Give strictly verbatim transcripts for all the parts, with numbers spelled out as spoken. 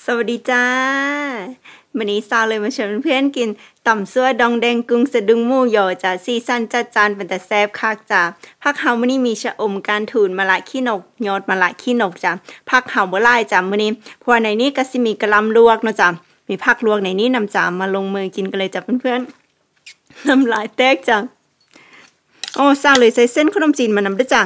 สวัสดีจ้าวันนี้ซาเลยมาชวนเพื่อนกินต่ำซั่วดองแดงกุ้งสะดุ้งหมูยอจ้าซีซั่นจัดจานเป็นแต่แซ่บคักจ้าผักเฮามื้อนี้มีชะอมการถูนมะละขี้นกยอดมะละขี้นกจ้าผักเฮาบ่หลายจ้ามื้อนี้เพราะในนี้ก็สิมีกะหล่ำลวกเนาะจ้ามีผักลวกในนี้นำจ้ามาลงมือกินกันเลยจ้าเพื่อนๆน้ำลายแตกจ้าโอ้ซาเลยใส่เส้นขนมจีนมานำด้วยจ้า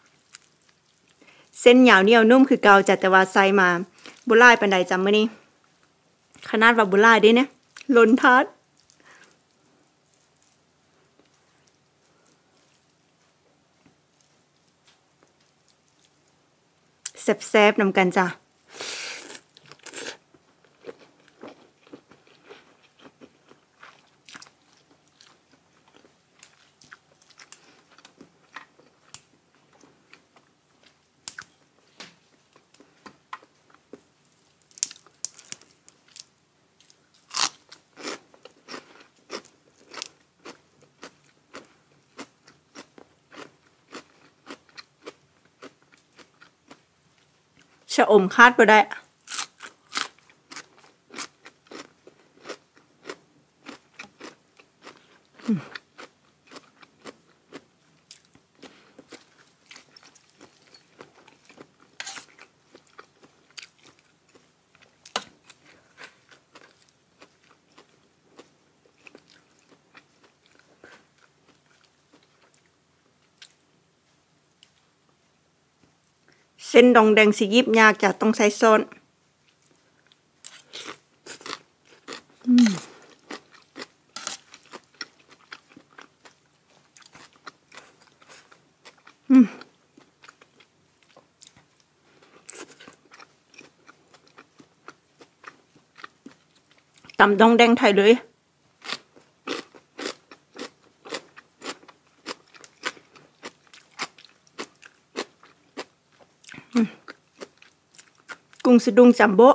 เส้นเหนียวเหนียวนุ่มคือเก่าจ้าแต่ว่าใส่มาบ่หลายปานใดจ้ามื้อนี้ขนาดว่าบุหรี่ดิเนี่ยล้นทาดแซ่บๆนำกันจ้ะชะอมคาดบ่ได้เส้นดองแดงสิยิบยากจะต้องใช้ซ้อนอืมอืมตำดองแดงไทยเลยกุ้งสะดุ้งจัมโบ้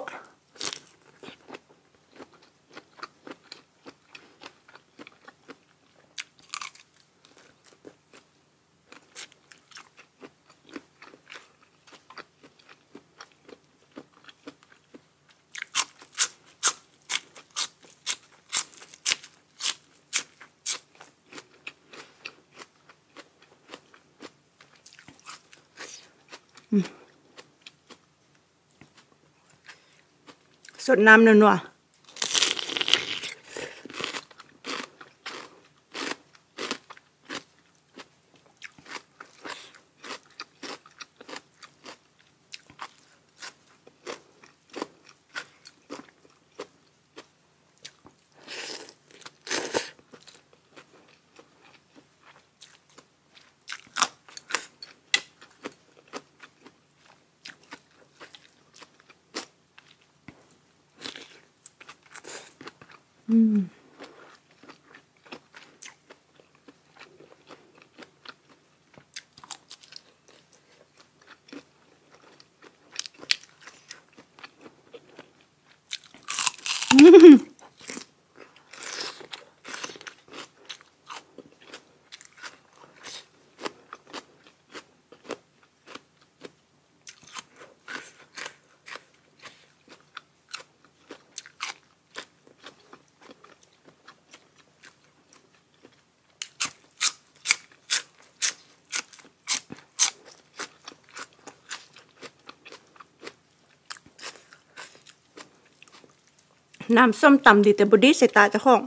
สดน้ำนัวอืมน้ำส้มตำดีแต่บดีใส่ตาเจ้าของ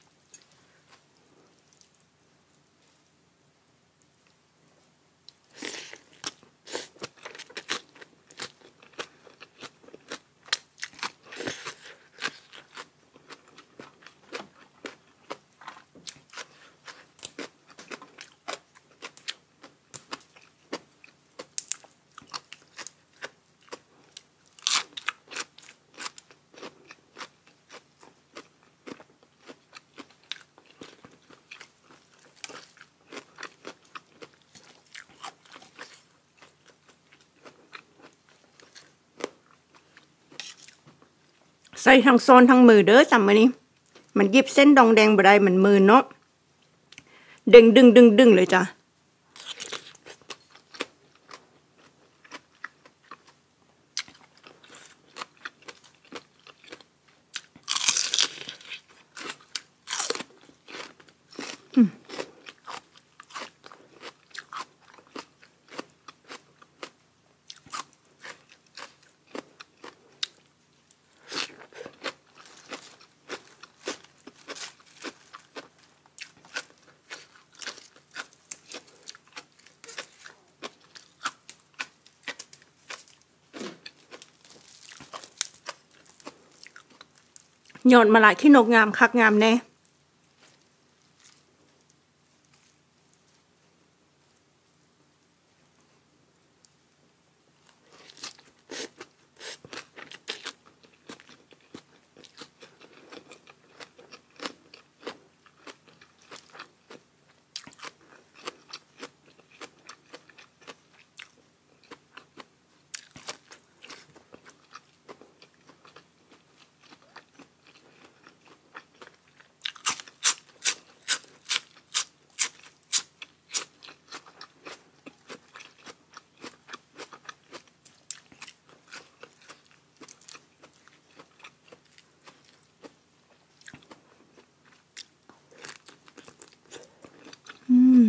ใส่ทั้งโซนทั้งมือเด้อจำมานี่มันหยิบเส้นดองแดงบ่ได้มันมือเนาะดึงดึงดึงดึงเลยจ้ะ อยอดมะละขี้นกงามคักงามแน่อืม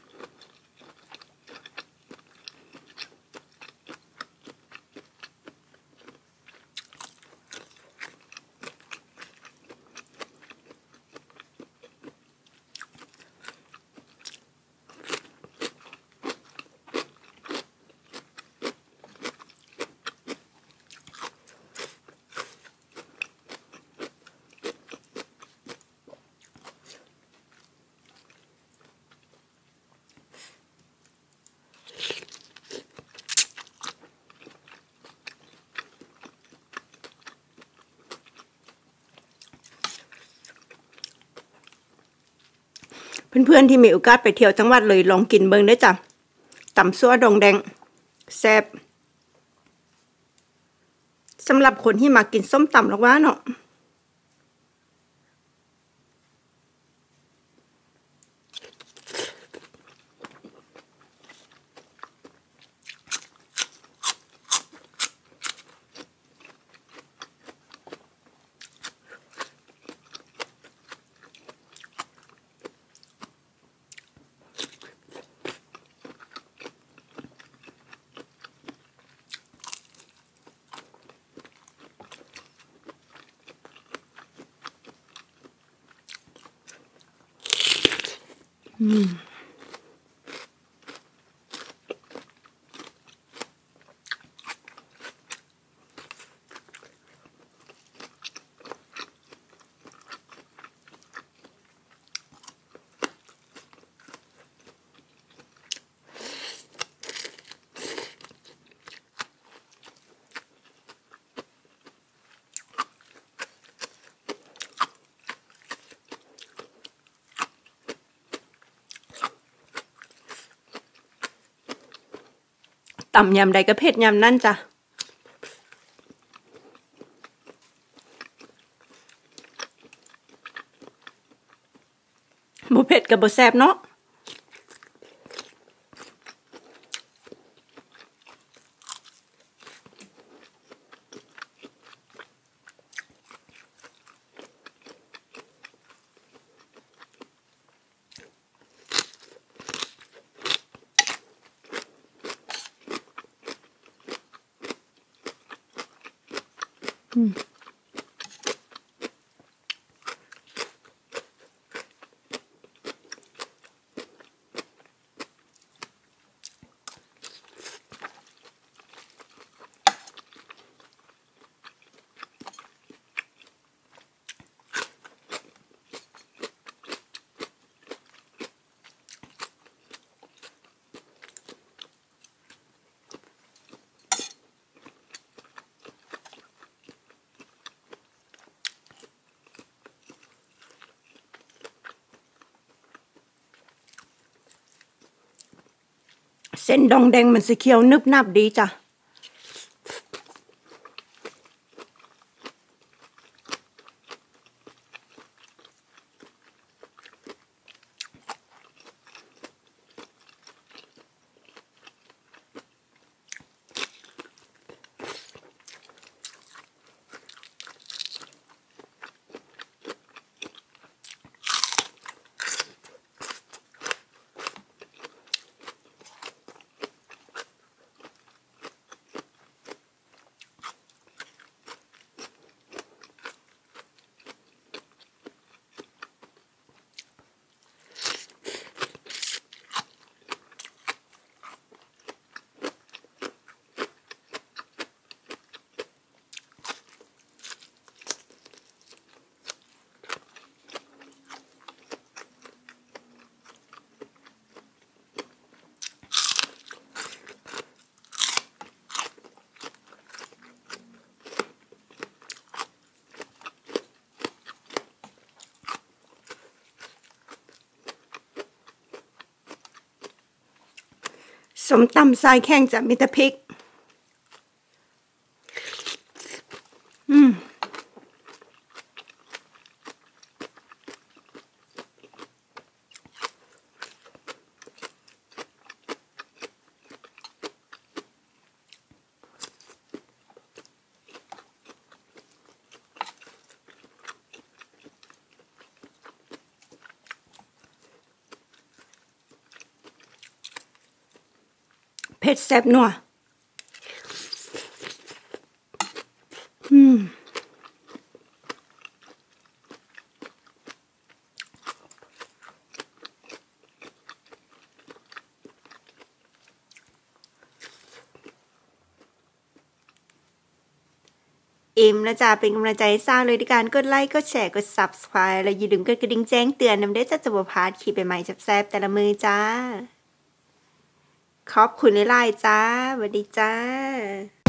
เพื่อนๆที่มีโอกาสไปเที่ยวจังหวัดเลยลองกินเบิ่งเด้อจ้ะตำซั่วดองแดงแซ่บสำหรับคนที่มากินส้มตำหรอกว่าเนาะอืมตำยำใดก็เผ็ดยำนั่นจ้ะบ่เผ็ดกับบ่แซ่บเนาะอืมเส้นดองแดงมันสิเคี้ยวนึบนับดีจ้ะสมตำทรายแข้งจะมีแต่พริกอืมเผ็ดแซ่บนัวอืมอิ่มแล้วจ้าเป็นกำลังใจให้สร้างเลยด้วยการกดไลค์กดแชร์กด ซับสไครบ์ แล้วอย่าลืมกดกระดิ่งแจ้งเตือนนำได้จะบ่พลาดคลิปใหม่ๆแซ่บๆแต่ละมือจ้าขอบคุณหลายๆจ้าสวัสดีจ้า